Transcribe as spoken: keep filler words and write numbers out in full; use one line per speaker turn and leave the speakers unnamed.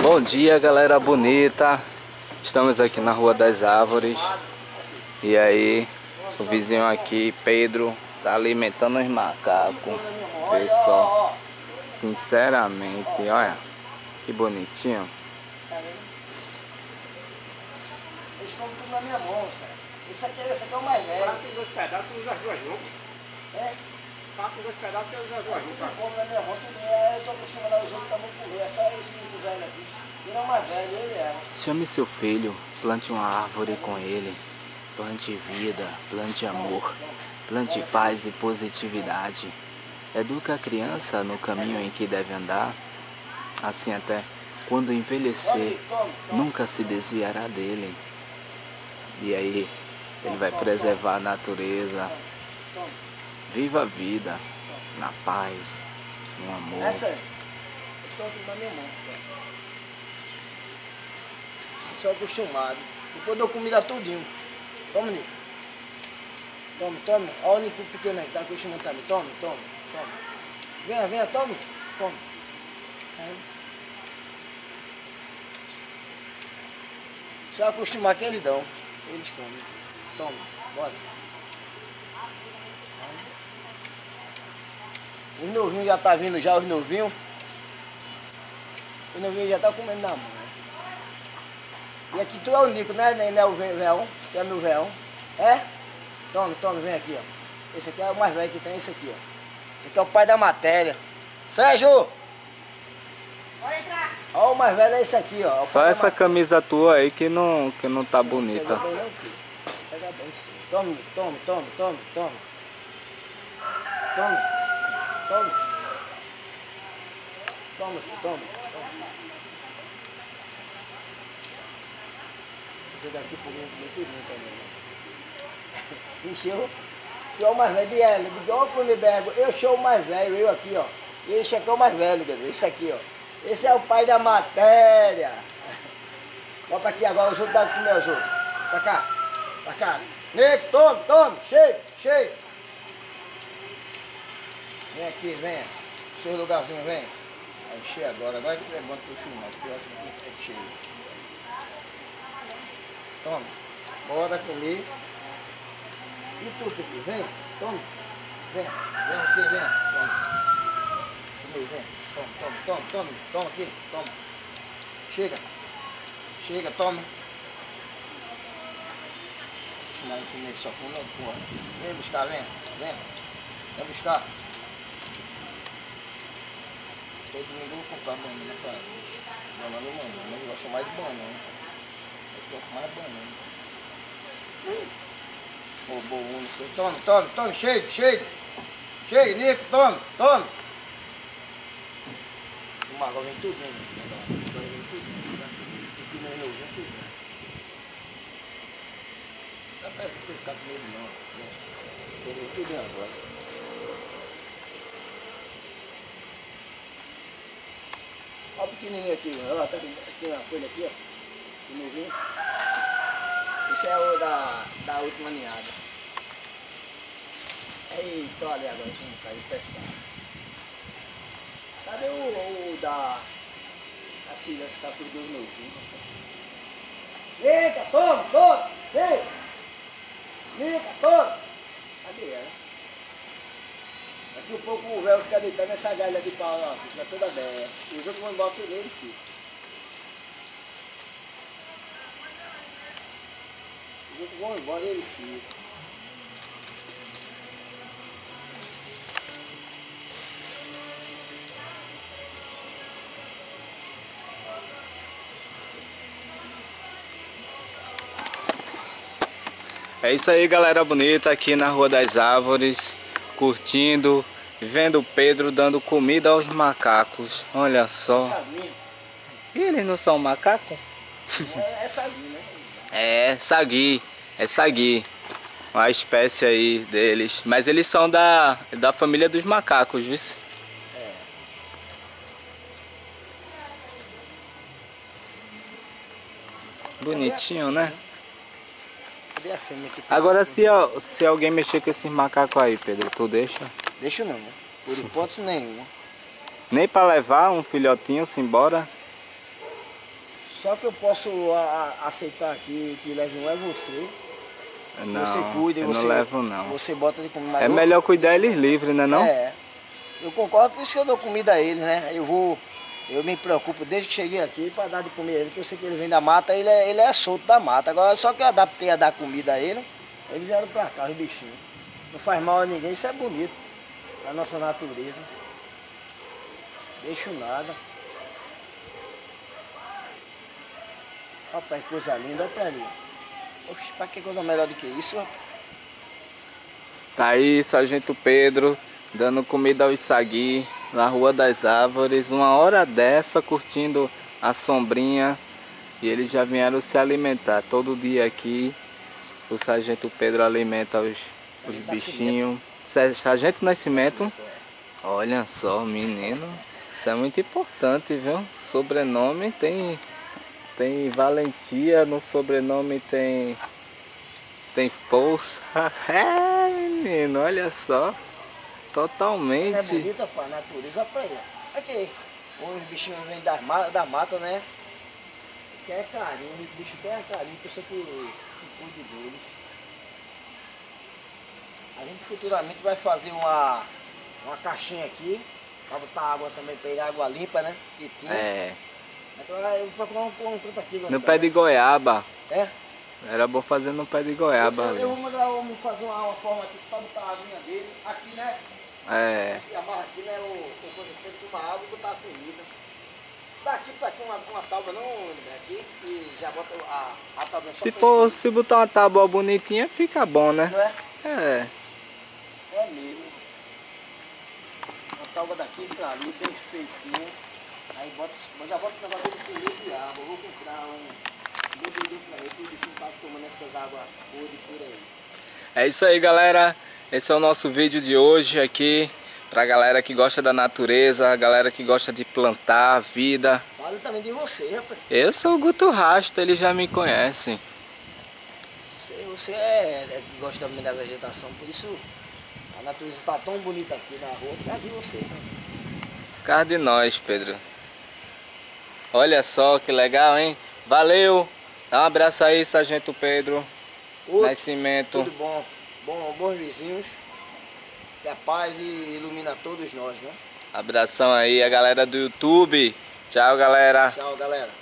Bom dia, galera bonita. Estamos aqui na Rua das Árvores. E aí, o vizinho aqui, Pedro, tá alimentando os macacos. Vê só. Sinceramente, olha. Que bonitinho.
Eles comem tudo na minha mão, sabe? Esse aqui, esse aqui é o mais velho.
Tá com dois pedaços e usa as duas mãos.
É?
Tá com dois pedaços e usa as duas mãos.
Tudo come na minha mão, tudo. É, eu tô acostumado a os outros também comer. É só esse velho aqui. Ele é o mais velho, ele é.
Chame seu filho, plante uma árvore com ele. Plante vida, plante amor, plante paz e positividade. Educa a criança no caminho em que deve andar. Assim até quando envelhecer, nunca se desviará dele. E aí, ele vai preservar a natureza. Viva a vida, na paz, no amor.
Essa aí. Eles comem tudo na minha mão. Sou acostumado. Depois dou comida tudinho. Toma, Nico. Tome, tome. Olha o Nico pequeno aí, tá acostumado também. Tome, tome, tome. Venha, venha, tome. Tome. Aí. Só acostumar que eles dão. Eles comem. Toma, bora. Os novinhos já tá vindo já, os novinhos. Os novinhos já tá comendo na mão. E aqui tu é o Nico, né? Não é o véu, que é meu véu. É? Tome, tome, vem aqui, ó. Esse aqui é o mais velho que tem, esse aqui, ó. Esse aqui é o pai da matéria. Sérgio!
Pode entrar.
Ó, o mais velho é esse aqui, ó.
Só essa camisa tua aí que não, que não tá bonita.
Pega bem, não, filho. Pega bem, sim. Tome, Nico, tome, tome, tome, tome. Tome. Tome. Toma, filho, tome. Vou daqui por muito bem também. Encheu. Tu é o mais velho de ela. Digo, ó, Cunibergo, eu sou o mais velho, eu aqui, ó. E esse aqui é o mais velho, quer dizer, esse aqui, ó. Esse é o pai da matéria. Bota aqui agora, os outros dão comer os outros. Pra cá, pra cá. Nico, tome, tome, cheio, cheio. Vem aqui, vem. Seu lugarzinho, vem. Vai encher agora, agora que é bom tu filmar, porque eu acho que é cheio. Toma, bora comer. E tu, Tupi, vem, toma. Vem, vem você, vem. Toma. Comer, vem. Toma, toma, toma, toma. Toma aqui, toma. Chega. Chega, toma. Ensinar a comer só com não, porra. Vem buscar, vem. Vem. Vem buscar. Todo mundo vai comprar banana pra eles. Banana não, mas eu gosto mais de banana. Eu gosto mais de banana. Hum. Roubou um. Tome, tome, tome, cheio, cheio. Cheio, Nico, tome, tome. O Margot vem tudo, né? Vem tudo. Aqui no meu vem tudo. Essa peça que eu ficar com ele não. Vem tudo agora. Olha o pequenininho aqui, olha lá, tá aqui na folha aqui, ó. O novinho. Esse é o da, da última ninhada. Eita, olha agora como sai pescar. Cadê o, o da a filha que tá com os dois novinhos? Eita, toma, toma, vem! Mica, toma! Cadê ela? Daqui um pouco o véu fica deitado nessa galha de pau, ó, fica toda aberta. E os outros vão embora por ele, filho. Os outros vão embora e ele fica.
É isso aí, galera bonita, aqui na Rua das Árvores, curtindo, vendo o Pedro dando comida aos macacos. Olha só. E eles não são macacos?
É, é sagui, né?
É, sagui, é sagui. Uma espécie aí deles. Mas eles são da, da família dos macacos, viu?
É.
Bonitinho, né?
Cadê a fêmea aqui?
Agora se, se alguém mexer com esses macacos aí, Pedro, tu deixa?
Deixa não, né? Por hipótese nenhuma.
Nem pra levar um filhotinho-se embora?
Só que eu posso a, a, aceitar aqui que leve um é você.
Não,
você cuida,
eu
você,
não levo não.
Você bota de comida.
É melhor cuidar eles livres, né não?
É. Eu concordo, por isso que eu dou comida a eles, né? Eu vou, eu me preocupo desde que cheguei aqui para dar de comer a ele, porque eu sei que ele vem da mata, ele é, ele é solto da mata. Agora só que eu adaptei a dar comida a ele, eles vieram para cá, os bichinhos. Não faz mal a ninguém, isso é bonito. A nossa natureza. Deixo nada. Rapaz, que coisa linda, olha pra ali. Oxe, pra que coisa melhor do que isso, rapaz?
Tá aí, Sargento Pedro, dando comida ao sagui na Rua das Árvores, uma hora dessa, curtindo a sombrinha. E eles já vieram se alimentar. Todo dia aqui, o Sargento Pedro alimenta os, os bichinhos. Sargento Nascimento? Olha só, menino. Isso é muito importante, viu? Sobrenome tem, tem valentia, no sobrenome tem, tem força. É, menino, olha só. Totalmente.
É bonita, pá, a natureza, olha pra ele. Aqui, os bichinhos vêm da mata, da mata, né? Quer carinho, os bichos querem carinho, pessoa que, que cuide deles. A gente futuramente vai fazer uma, uma caixinha aqui, para botar água também, pegar água limpa, né? Que tinha. É. Então eu vou procurar um, um canto aqui.
No pé de goiaba.
É?
Era bom fazer no pé de goiaba.
Eu, eu vou mandar o homem fazer uma, uma forma aqui para botar a aguinha dele. Aqui, né?
É.
Aqui, amarra aqui, né? O, o coisa que tem uma água e botar a comida. Daqui para aqui uma, uma tábua não, né? Aqui e já bota a, a tábua só.
Se for, se botar uma tábua bonitinha, fica bom, né?
Não é?
É.
É mesmo. Uma tábua daqui pra ali, bem feitinha. Aí bota, já bota o negócio de comida e água. Eu vou comprar um bebedinho pra ele, que o bichinho tá tomando essas águas podres por aí.
É isso aí, galera. Esse é o nosso vídeo de hoje aqui. Pra galera que gosta da natureza, a galera que gosta de plantar a vida.
Fala também de você, rapaz.
Eu sou o Guto Rasta, eles já me conhecem.
Você, você é, é que gosta também da vegetação, por isso a natureza está tão bonita aqui na rua, por causa de você. Né?
Por causa de nós, Pedro. Olha só que legal, hein? Valeu! Dá um abraço aí, Sargento Pedro.
Outro,
Nascimento.
Tudo bom. bom. Bons vizinhos. Que a paz ilumina todos nós, né?
Abração aí, a galera do YouTube. Tchau, galera.
Tchau, galera.